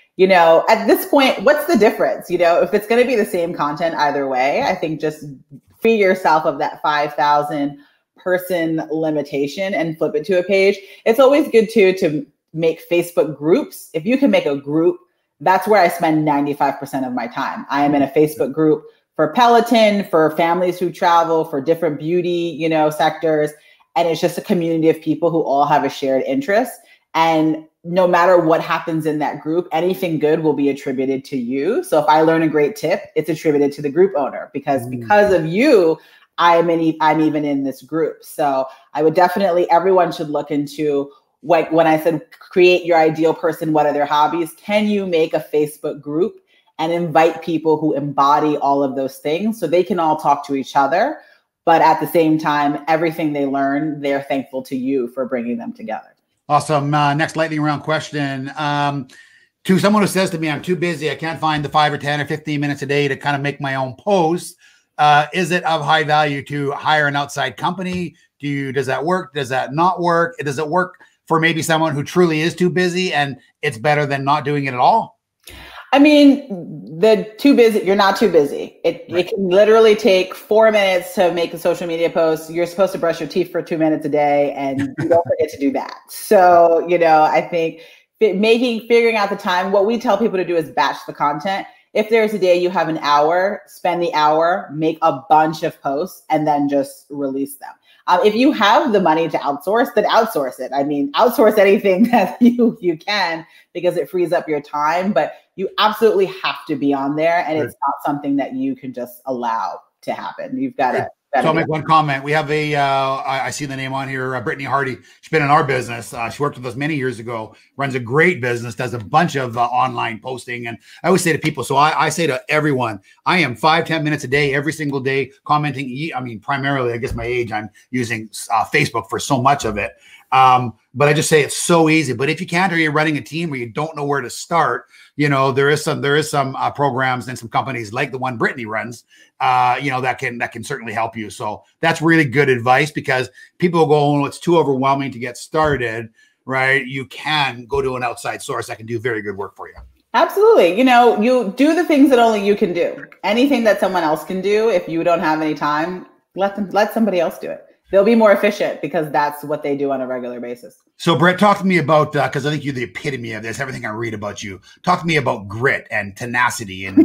S2: at this point, what's the difference? If it's going to be the same content either way, I think just free yourself of that 5,000 person limitation and flip it to a page. It's always good to make Facebook groups. If you can make a group, that's where I spend 95% of my time. I am in a Facebook group for Peloton, for families who travel, for different beauty, sectors. And it's just a community of people who all have a shared interest. And no matter what happens in that group, anything good will be attributed to you. So if I learn a great tip, it's attributed to the group owner, because of you, I'm even in this group. So I would definitely, everyone should look into, like when I said, create your ideal person, what are their hobbies? Can you make a Facebook group and invite people who embody all of those things so they can all talk to each other? But at the same time, everything they learn, they're thankful to you for bringing them together.
S1: Awesome. Next lightning round question. To someone who says to me, I'm too busy, I can't find the 5 or 10 or 15 minutes a day to kind of make my own posts. Is it of high value to hire an outside company? Does that work? Does that not work? Does it work for maybe someone who truly is too busy and it's better than not doing it at all?
S2: I mean, you're not too busy. It can literally take 4 minutes to make a social media post. You're supposed to brush your teeth for 2 minutes a day, and you don't forget to do that. So, I think figuring out the time, what we tell people to do is batch the content. If there's a day you have an hour, spend the hour, make a bunch of posts, and then just release them. If you have the money to outsource, then outsource it. I mean, outsource anything that you can, because it frees up your time, but you absolutely have to be on there, and it's not something that you can just allow to happen. You've got to.
S1: So I'll make one comment. We have I see the name on here, Brittany Hardy. She's been in our business. She worked with us many years ago, runs a great business, does a bunch of online posting. And I always say to people, so I say to everyone, I am 5-10 minutes a day, every single day, commenting. I mean, primarily, I guess my age, I'm using Facebook for so much of it. But I just say it's so easy. But if you can't, or you're running a team or you don't know where to start, there is some programs and some companies like the one Brittany runs, that can certainly help you. So that's really good advice, because people go, oh, it's too overwhelming to get started, right? You can go to an outside source that can do very good work for you.
S2: Absolutely. You do the things that only you can do. Anything that someone else can do, if you don't have any time, let somebody else do it. They'll be more efficient, because that's what they do on a regular basis. So
S1: Brett, talk to me about, because I think you're the epitome of this, everything I read about you. Talk to me about grit and tenacity and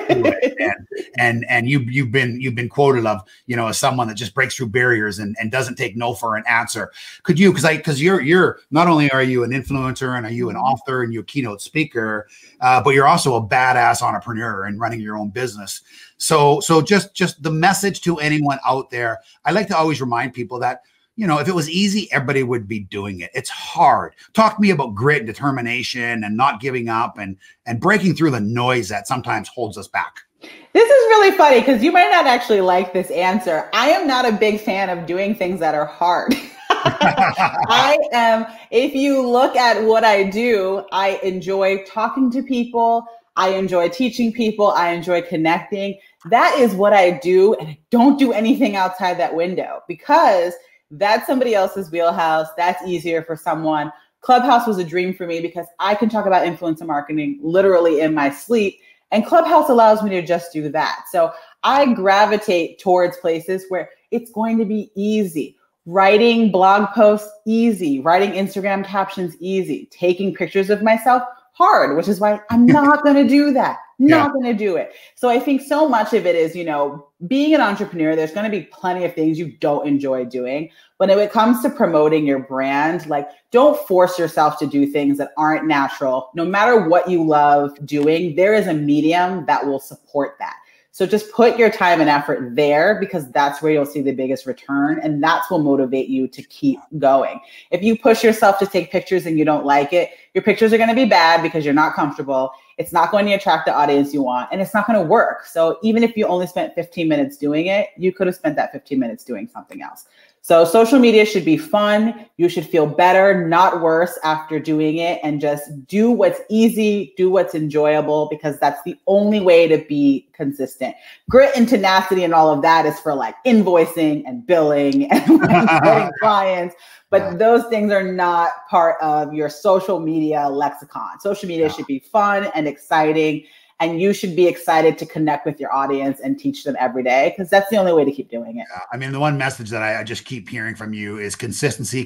S1: and you've been quoted of, as someone that just breaks through barriers and doesn't take no for an answer. Could you, because you're not only are you an influencer and are you an author and you're a keynote speaker, but you're also a badass entrepreneur and running your own business. So just the message to anyone out there, I like to always remind people that, if it was easy, everybody would be doing it. It's hard. Talk to me about grit and determination and not giving up and breaking through the noise that sometimes holds us back.
S2: This is really funny, because you might not actually like this answer. I am not a big fan of doing things that are hard. If you look at what I do, I enjoy talking to people. I enjoy teaching people. I enjoy connecting. That is what I do. And I don't do anything outside that window, because that's somebody else's wheelhouse. That's easier for someone. Clubhouse was a dream for me, because I can talk about influencer marketing literally in my sleep. And Clubhouse allows me to just do that. So I gravitate towards places where it's going to be easy. Writing blog posts, easy. Writing Instagram captions, easy. Taking pictures of myself, hard, which is why I'm not going to do that. Not going to do it. So I think so much of it is, being an entrepreneur, there's going to be plenty of things you don't enjoy doing. But when it comes to promoting your brand, don't force yourself to do things that aren't natural. No matter what you love doing, there is a medium that will support that. So just put your time and effort there, because that's where you'll see the biggest return. And that's what motivate you to keep going. If you push yourself to take pictures and you don't like it, your pictures are going to be bad because you're not comfortable. It's not going to attract the audience you want, and it's not going to work. So even if you only spent 15 minutes doing it, you could have spent that 15 minutes doing something else. So social media should be fun. You should feel better, not worse, after doing it, and just do what's easy, do what's enjoyable, because that's the only way to be consistent. Grit and tenacity and all of that is for invoicing and billing and getting clients. But those things are not part of your social media lexicon. Social media should be fun and exciting, and you should be excited to connect with your audience and teach them every day, because that's the only way to keep doing it.
S1: I mean, the one message that I just keep hearing from you is consistency,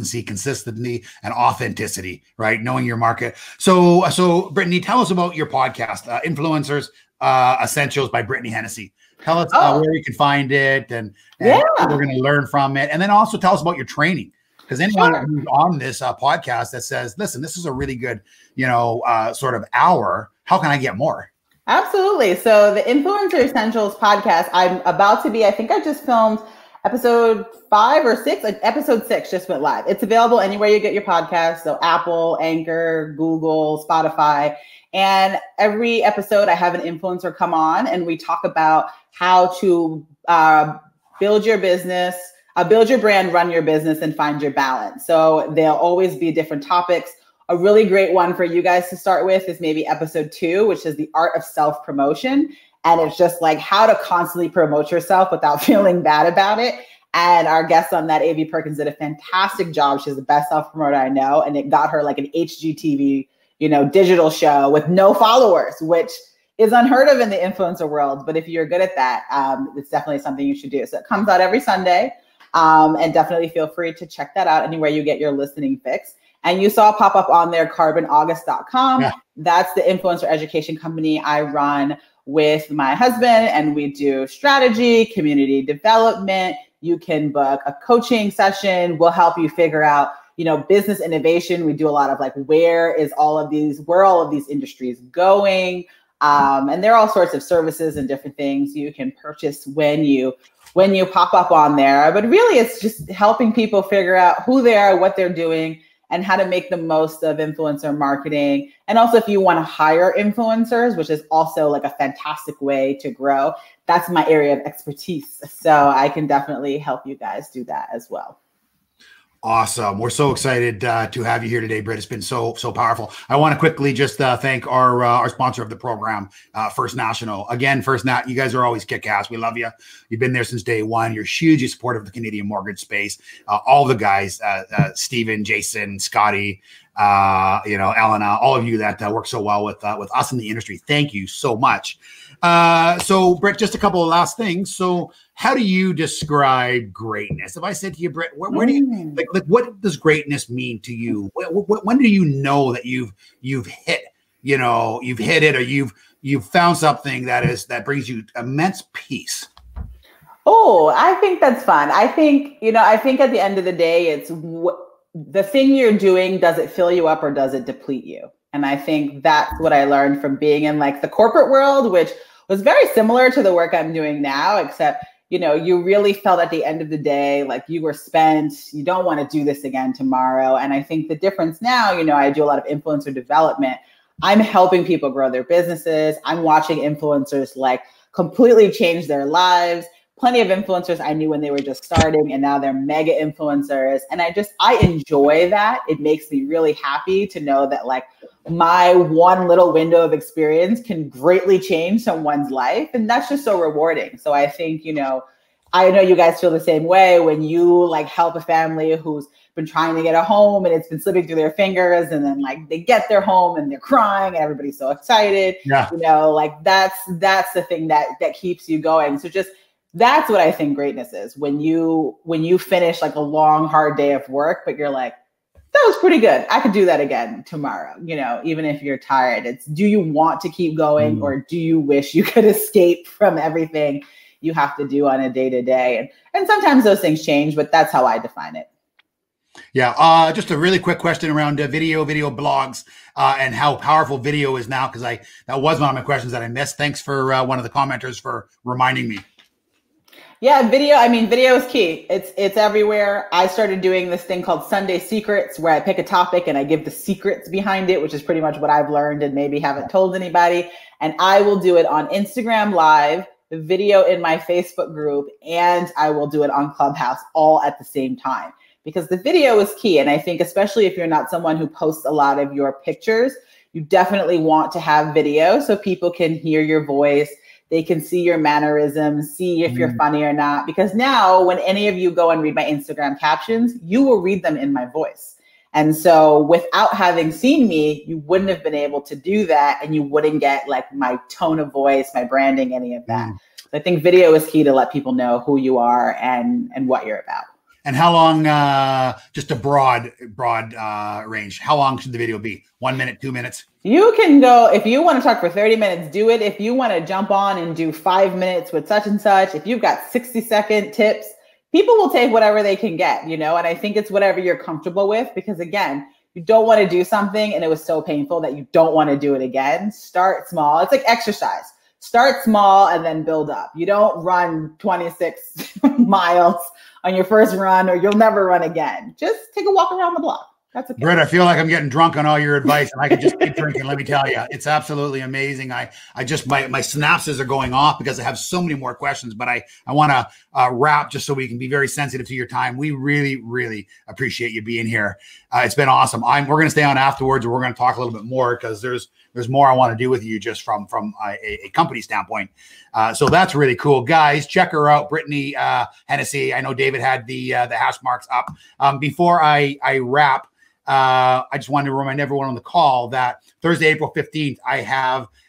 S1: and authenticity, right? Knowing your market. So Brittany, tell us about your podcast, Influencers Essentials by Brittany Hennessy. Tell us where you can find it and what we're going to learn from it. And then also tell us about your training. Because anyone who's on this podcast that says, listen, this is a really good, sort of hour, how can I get more?
S2: Absolutely. So the Influencer Essentials podcast, I'm about to be, I think I just filmed episode 5 or 6, episode 6 just went live. It's available anywhere you get your podcast. So Apple, Anchor, Google, Spotify. And every episode I have an influencer come on and we talk about how to build your business, build your brand, run your business, and find your balance. So there'll always be different topics. A really great one for you guys to start with is maybe episode 2, which is the art of self-promotion. And it's just how to constantly promote yourself without feeling bad about it. And our guest on that, A.V. Perkins, did a fantastic job. She's the best self-promoter I know. And it got her an HGTV, digital show with no followers, which is unheard of in the influencer world. But if you're good at that, it's definitely something you should do. So it comes out every Sunday. And definitely feel free to check that out anywhere you get your listening fix. And you saw pop up on there, carbonaugust.com. Yeah. That's the influencer education company I run with my husband. And we do strategy, community development, You can book a coaching session. We'll help you figure out, business innovation. We do a lot of like, where are all of these industries going? And there are all sorts of services and different things you can purchase when you pop up on there. But really, it's just helping people figure out who they are, what they're doing, and how to make the most of influencer marketing. And also, if you want to hire influencers, which is also like a fantastic way to grow, that's my area of expertise. So I can definitely help you guys do that as well.
S1: Awesome. We're so excited to have you here today, Britt. It's been so powerful. I want to quickly just thank our sponsor of the program, First National. Again, you guys are always kick-ass. We love you. You've been there since day one. You're hugely supportive of the Canadian mortgage space. All the guys, Stephen, Jason, Scotty, Elena, all of you that work so well with us in the industry. Thank you so much. So Britt, just a couple of last things. So how do you describe greatness? If I said to you, Britt, where do you like what does greatness mean to you? When do you know that you've hit, you've hit it, or you've found something that brings you immense peace?
S2: Oh, I think that's fun. I think at the end of the day, it's the thing you're doing, does it fill you up or does it deplete you? And I think that's what I learned from being in like the corporate world, which was very similar to the work I'm doing now, except, you really felt at the end of the day, like you were spent, you don't want to do this again tomorrow. And I think the difference now, I do a lot of influencer development. I'm helping people grow their businesses. I'm watching influencers like completely change their lives. Plenty of influencers I knew when they were just starting, and now they're mega influencers. And I enjoy that. It makes me really happy to know that like my one little window of experience can greatly change someone's life. And that's just so rewarding. So I think, I know you guys feel the same way when you like help a family who's been trying to get a home and it's been slipping through their fingers, and then like they get their home and they're crying and everybody's so excited. Yeah. Like that's the thing that keeps you going. So that's what I think greatness is. When you finish like a long, hard day of work, but you're like, that was pretty good. I could do that again tomorrow, even if you're tired. It's, do you want to keep going, or do you wish you could escape from everything you have to do on a day-to-day? And sometimes those things change, but that's how I define it.
S1: Yeah. Just a really quick question around video blogs and how powerful video is now, because that was one of my questions that I missed. Thanks for one of the commenters for reminding me.
S2: Yeah, video is key. It's everywhere. I started doing this thing called Sunday Secrets, where I pick a topic and I give the secrets behind it, which is pretty much what I've learned and maybe haven't told anybody. And I will do it on Instagram Live, the video in my Facebook group, and I will do it on Clubhouse all at the same time, because the video is key. And I think especially if you're not someone who posts a lot of your pictures, you definitely want to have video so people can hear your voice. They can see your mannerisms, see if you're funny or not. Because now when any of you go and read my Instagram captions, you will read them in my voice. And so without having seen me, you wouldn't have been able to do that. And you wouldn't get like my tone of voice, my branding, any of that. So I think video is key to let people know who you are and what you're about.
S1: And how long, just a broad range, how long should the video be? 1 minute, 2 minutes?
S2: You can go, if you want to talk for 30 minutes, do it. If you want to jump on and do 5 minutes with such and such, if you've got 60-second tips, people will take whatever they can get, and I think it's whatever you're comfortable with, because again, you don't want to do something and it was so painful that you don't want to do it again. Start small. It's like exercise. Start small and then build up. You don't run 26 miles on your first run, or you'll never run again. Just take a walk around the block. That's okay.
S1: Britt, I feel like I'm getting drunk on all your advice, and I could just keep drinking. Let me tell you, it's absolutely amazing. I just, my synapses are going off because I have so many more questions, but I want to wrap just so we can be very sensitive to your time. We really, really appreciate you being here. It's been awesome. We're going to stay on afterwards, and we're going to talk a little bit more, because there's more I want to do with you just from a company standpoint. So that's really cool. Guys, check her out, Brittany Hennessy. I know David had the hash marks up. Before I wrap, I just wanted to remind everyone on the call that Thursday, April 15th, I have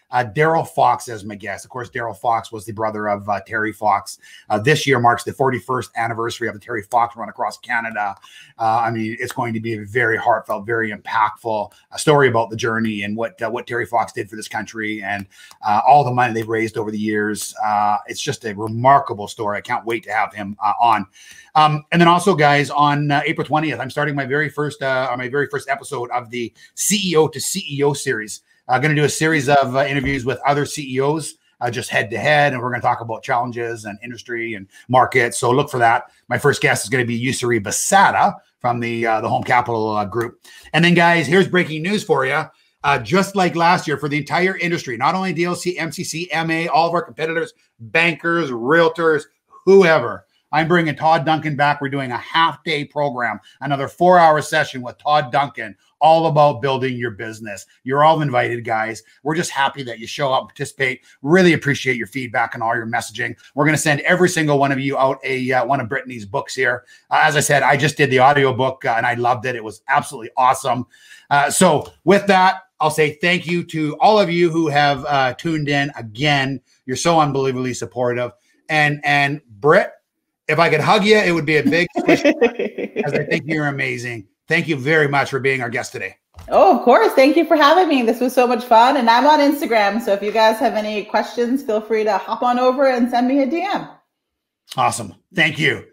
S1: Daryl Fox as my guest. Of course, Daryl Fox was the brother of Terry Fox. This year marks the 41st anniversary of the Terry Fox run across Canada. I mean, it's going to be a very heartfelt, very impactful story about the journey and what Terry Fox did for this country and all the money they've raised over the years. It's just a remarkable story. I can't wait to have him on. And then also, guys, on April 20th, I'm starting my very first episode of the CEO to CEO series. I'm going to do a series of interviews with other CEOs, just head to head, and we're going to talk about challenges and industry and market. So look for that. My first guest is going to be Yusuri Basada from the Home Capital Group. And then, guys, here's breaking news for you. Just like last year, for the entire industry, not only DLC, MCC, MA, all of our competitors, bankers, realtors, whoever. I'm bringing Todd Duncan back. We're doing a half-day program, another 4-hour session with Todd Duncan, all about building your business. You're all invited, guys. We're just happy that you show up, participate. Really appreciate your feedback and all your messaging. We're going to send every single one of you out one of Brittany's books here. As I said, I just did the audio book and I loved it. It was absolutely awesome. So with that, I'll say thank you to all of you who have tuned in again. You're so unbelievably supportive. And Britt, if I could hug you, it would be a big squish, because I think you're amazing. Thank you very much for being our guest today.
S2: Oh, of course. Thank you for having me. This was so much fun. And I'm on Instagram. So if you guys have any questions, feel free to hop on over and send me a DM.
S1: Awesome. Thank you.